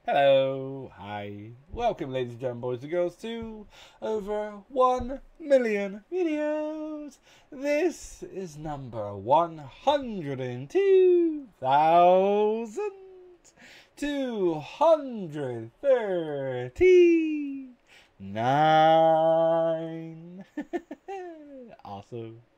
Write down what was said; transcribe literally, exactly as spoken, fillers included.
Hello, hi, welcome ladies and gentlemen, boys and girls to over one million videos. This is number one hundred two thousand two hundred thirty-nine. Awesome.